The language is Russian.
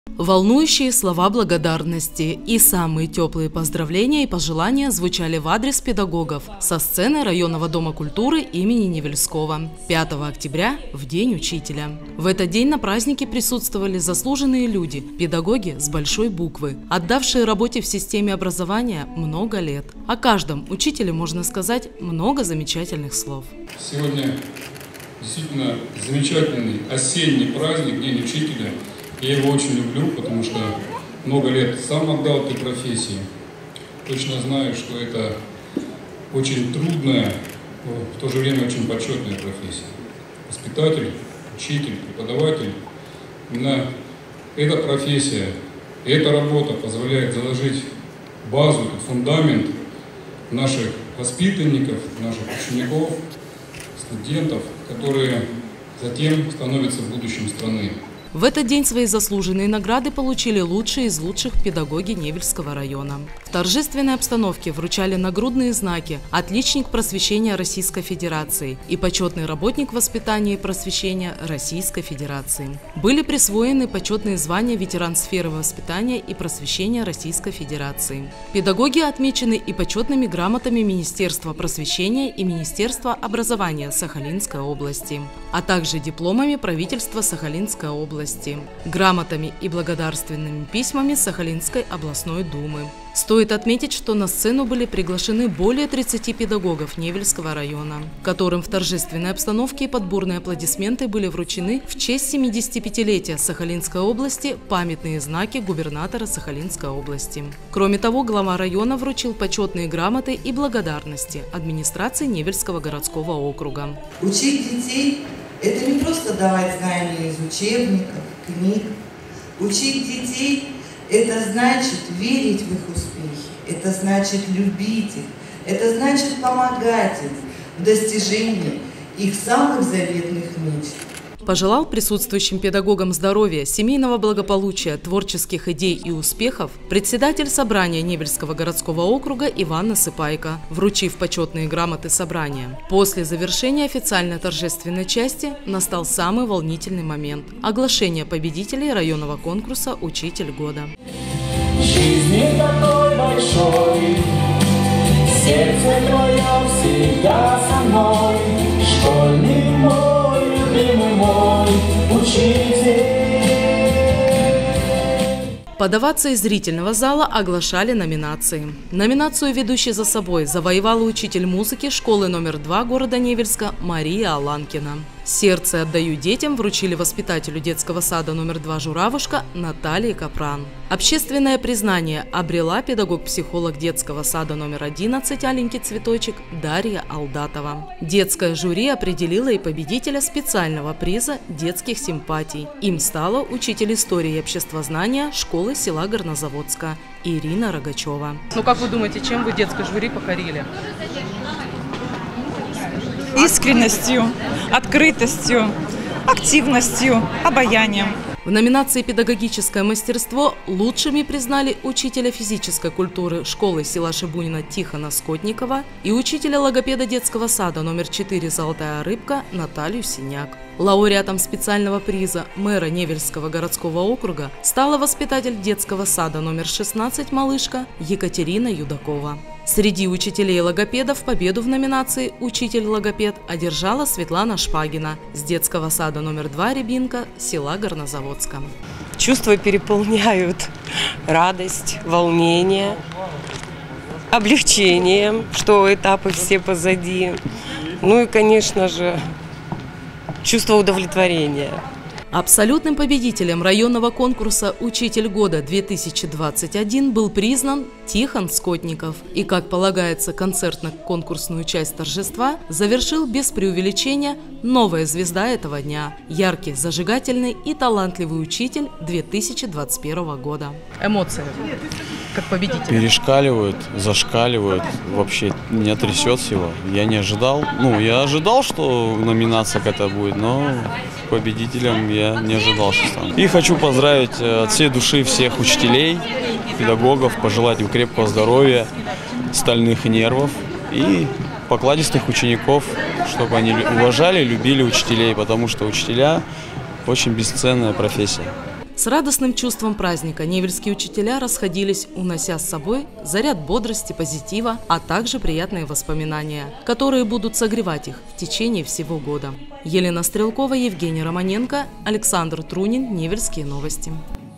Волнующие слова благодарности и самые теплые поздравления и пожелания звучали в адрес педагогов со сцены районного дома культуры имени Невельского 5 октября в День учителя. В этот день на празднике присутствовали заслуженные люди, педагоги с большой буквы, отдавшие работе в системе образования много лет. О каждом учителе можно сказать много замечательных слов. Сегодня действительно замечательный осенний праздник, День учителя. Я его очень люблю, потому что много лет сам отдал этой профессии. Точно знаю, что это очень трудная, но в то же время очень почетная профессия. Воспитатель, учитель, преподаватель. Именно эта профессия, эта работа позволяет заложить базу, фундамент наших воспитанников, наших учеников, студентов, которые затем становятся будущим страны. В этот день свои заслуженные награды получили лучшие из лучших педагоги Невельского района. В торжественной обстановке вручали нагрудные знаки «Отличник просвещения Российской Федерации» и «Почетный работник воспитания и просвещения Российской Федерации». Были присвоены почетные звания «Ветеран сферы воспитания и просвещения Российской Федерации». Педагоги отмечены и почетными грамотами Министерства просвещения и Министерства образования Сахалинской области, а также дипломами правительства Сахалинской области, грамотами и благодарственными письмами Сахалинской областной думы. Стоит отметить, что на сцену были приглашены более 30 педагогов Невельского района, которым в торжественной обстановке и под бурные аплодисменты были вручены в честь 75-летия Сахалинской области памятные знаки губернатора Сахалинской области. Кроме того, глава района вручил почетные грамоты и благодарности администрации Невельского городского округа. Учить детей – это не просто давать знания из учебников, книг. Учить детей – это значит верить в их успехи, это значит любить их, это значит помогать им в достижении их самых заветных мечт. Пожелал присутствующим педагогам здоровья, семейного благополучия, творческих идей и успехов председатель собрания Невельского городского округа Иван Насыпайко, вручив почетные грамоты собрания. После завершения официальной торжественной части настал самый волнительный момент – оглашение победителей районного конкурса «Учитель года». Жизни такой большой, сердце твое всегда со мной, школьный мой, любимый мой учитель. Под овацией зрительного зала оглашали номинации. Номинацию «Ведущий за собой» завоевала учитель музыки школы номер 2 города Невельска Мария Аланкина. «Сердце отдаю детям» вручили воспитателю детского сада номер 2 «Журавушка» Наталье Капран. Общественное признание обрела педагог-психолог детского сада номер 11 «Аленький цветочек» Дарья Алдатова. Детское жюри определило и победителя специального приза детских симпатий. Им стала учитель истории и обществознания школы села Горнозаводска Ирина Рогачева. Ну как вы думаете, чем вы детское жюри покорили? Искренностью, открытостью, активностью, обаянием. В номинации «Педагогическое мастерство» лучшими признали учителя физической культуры школы села Шибунина Тихона Скотникова и учителя логопеда детского сада номер 4 «Золотая рыбка» Наталью Синяк. Лауреатом специального приза мэра Невельского городского округа стала воспитатель детского сада номер 16 «Малышка» Екатерина Юдакова. Среди учителей логопедов победу в номинации «Учитель-логопед» одержала Светлана Шпагина с детского сада номер 2 «Рябинка» села Горнозаводска. Чувства переполняют радость, волнение, облегчение, что этапы все позади. Ну и, конечно же, чувство удовлетворения. Абсолютным победителем районного конкурса «Учитель года-2021» был признан Тихон Скотников. И, как полагается, концертно-конкурсную часть торжества завершил без преувеличения новая звезда этого дня – яркий, зажигательный и талантливый учитель 2021 года. Эмоции как победитель? Перешкаливают, зашкаливают, вообще меня трясет всего. Я не ожидал, я ожидал, что номинация какая-то будет, но победителем я не ожидал, что стану. И хочу поздравить от всей души всех учителей, педагогов, пожелать им крепкого здоровья, стальных нервов и покладистых учеников, чтобы они уважали, любили учителей, потому что учителя очень бесценная профессия. С радостным чувством праздника невельские учителя расходились, унося с собой заряд бодрости, позитива, а также приятные воспоминания, которые будут согревать их в течение всего года. Елена Стрелкова, Евгений Романенко, Александр Трунин, Невельские новости.